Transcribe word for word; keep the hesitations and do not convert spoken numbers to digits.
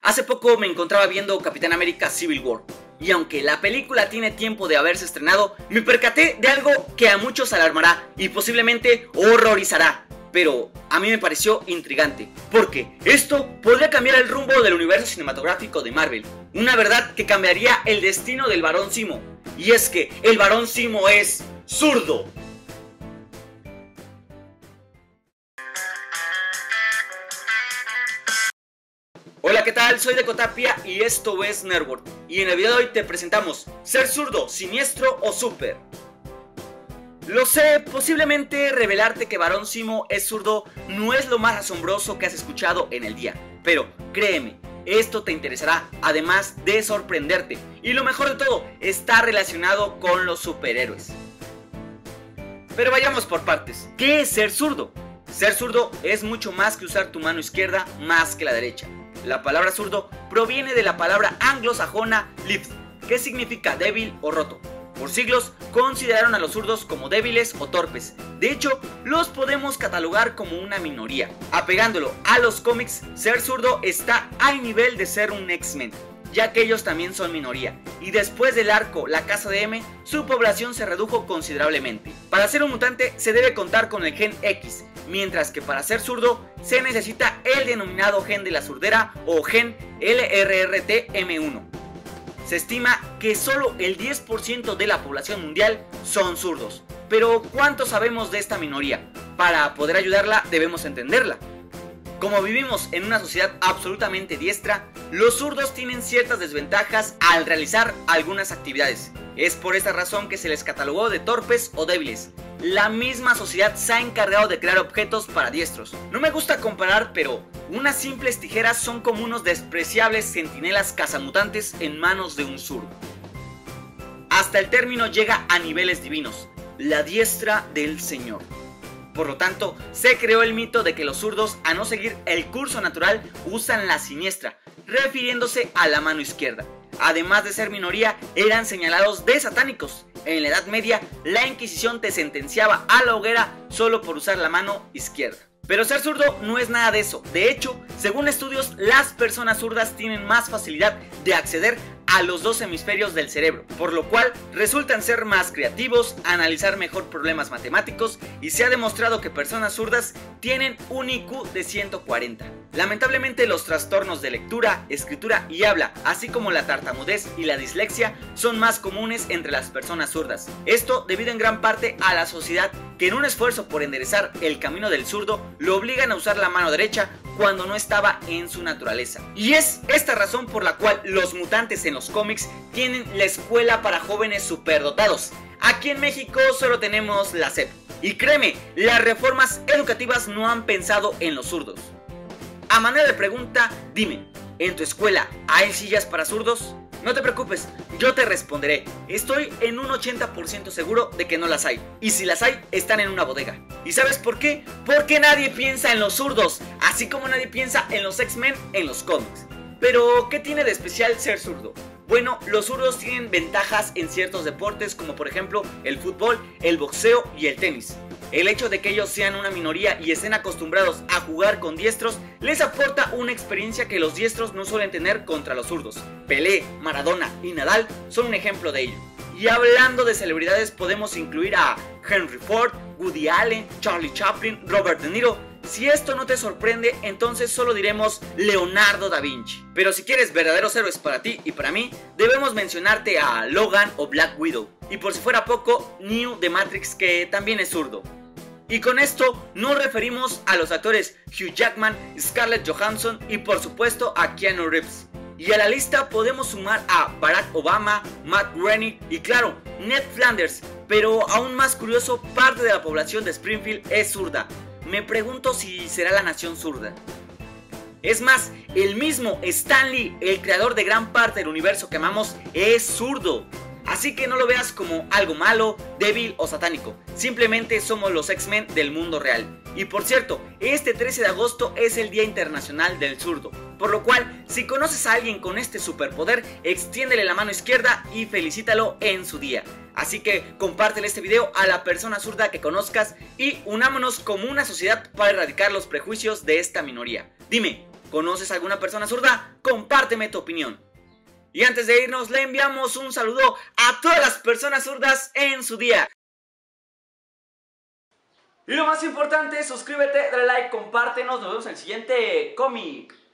Hace poco me encontraba viendo Capitán América Civil War, y aunque la película tiene tiempo de haberse estrenado, me percaté de algo que a muchos alarmará y posiblemente horrorizará, pero a mí me pareció intrigante, porque esto podría cambiar el rumbo del universo cinematográfico de Marvel, una verdad que cambiaría el destino del Barón Zemo, y es que el Barón Zemo es zurdo. Hola, ¿qué tal? Soy Decotapia y esto es Nerdworld, y en el video de hoy te presentamos ¿ser zurdo, siniestro o super? Lo sé, posiblemente revelarte que Barón Zemo es zurdo no es lo más asombroso que has escuchado en el día, pero créeme, esto te interesará, además de sorprenderte, y lo mejor de todo, está relacionado con los superhéroes. Pero vayamos por partes. ¿Qué es ser zurdo? Ser zurdo es mucho más que usar tu mano izquierda más que la derecha. La palabra zurdo proviene de la palabra anglosajona lift, que significa débil o roto. Por siglos consideraron a los zurdos como débiles o torpes. De hecho, los podemos catalogar como una minoría. Apegándolo a los cómics, ser zurdo está al nivel de ser un X-Men, ya que ellos también son minoría, y después del arco La Casa de M, su población se redujo considerablemente. Para ser un mutante se debe contar con el gen X, mientras que para ser zurdo se necesita el denominado gen de la surdera o gen L R R T M uno. Se estima que solo el diez por ciento de la población mundial son zurdos. Pero ¿cuánto sabemos de esta minoría? Para poder ayudarla debemos entenderla. Como vivimos en una sociedad absolutamente diestra, los zurdos tienen ciertas desventajas al realizar algunas actividades. Es por esta razón que se les catalogó de torpes o débiles. La misma sociedad se ha encargado de crear objetos para diestros. No me gusta comparar, pero unas simples tijeras son como unos despreciables centinelas cazamutantes en manos de un zurdo. Hasta el término llega a niveles divinos, la diestra del Señor. Por lo tanto, se creó el mito de que los zurdos, a no seguir el curso natural, usan la siniestra, refiriéndose a la mano izquierda. Además de ser minoría, eran señalados de satánicos. En la Edad Media, la Inquisición te sentenciaba a la hoguera solo por usar la mano izquierda. Pero ser zurdo no es nada de eso. De hecho, según estudios, las personas zurdas tienen más facilidad de acceder a los dos hemisferios del cerebro, por lo cual resultan ser más creativos, analizar mejor problemas matemáticos, y se ha demostrado que personas zurdas tienen un I Q de ciento cuarenta. Lamentablemente, los trastornos de lectura, escritura y habla, así como la tartamudez y la dislexia, son más comunes entre las personas zurdas. Esto debido en gran parte a la sociedad que en un esfuerzo por enderezar el camino del zurdo lo obligan a usar la mano derecha cuando no estaba en su naturaleza. Y es esta razón por la cual los mutantes en los cómics tienen la escuela para jóvenes superdotados. Aquí en México solo tenemos la S E P. Y créeme, las reformas educativas no han pensado en los zurdos. A manera de pregunta, dime, ¿en tu escuela hay sillas para zurdos? No te preocupes, yo te responderé. Estoy en un ochenta por ciento seguro de que no las hay. Y si las hay, están en una bodega. ¿Y sabes por qué? Porque nadie piensa en los zurdos, así como nadie piensa en los X-Men en los cómics. Pero, ¿qué tiene de especial ser zurdo? Bueno, los zurdos tienen ventajas en ciertos deportes como por ejemplo el fútbol, el boxeo y el tenis. El hecho de que ellos sean una minoría y estén acostumbrados a jugar con diestros les aporta una experiencia que los diestros no suelen tener contra los zurdos. Pelé, Maradona y Nadal son un ejemplo de ello. Y hablando de celebridades podemos incluir a Henry Ford, Woody Allen, Charlie Chaplin, Robert De Niro. Si esto no te sorprende, entonces solo diremos Leonardo da Vinci. Pero si quieres verdaderos héroes para ti y para mí, debemos mencionarte a Logan o Black Widow. Y por si fuera poco, Neo de Matrix, que también es zurdo. Y con esto nos referimos a los actores Hugh Jackman, Scarlett Johansson y por supuesto a Keanu Reeves. Y a la lista podemos sumar a Barack Obama, Matt Groening y claro, Ned Flanders. Pero aún más curioso, parte de la población de Springfield es zurda. Me pregunto si será la nación zurda. Es más, el mismo Stan Lee, el creador de gran parte del universo que amamos, es zurdo. Así que no lo veas como algo malo, débil o satánico. Simplemente somos los X-Men del mundo real. Y por cierto, este trece de agosto es el Día Internacional del Zurdo. Por lo cual, si conoces a alguien con este superpoder, extiéndele la mano izquierda y felicítalo en su día. Así que compártele este video a la persona zurda que conozcas y unámonos como una sociedad para erradicar los prejuicios de esta minoría. Dime, ¿Conoces a alguna persona zurda? Compárteme tu opinión. Y antes de irnos, le enviamos un saludo a todas las personas zurdas en su día. Y lo más importante, suscríbete, dale like, compártenos, nos vemos en el siguiente cómic.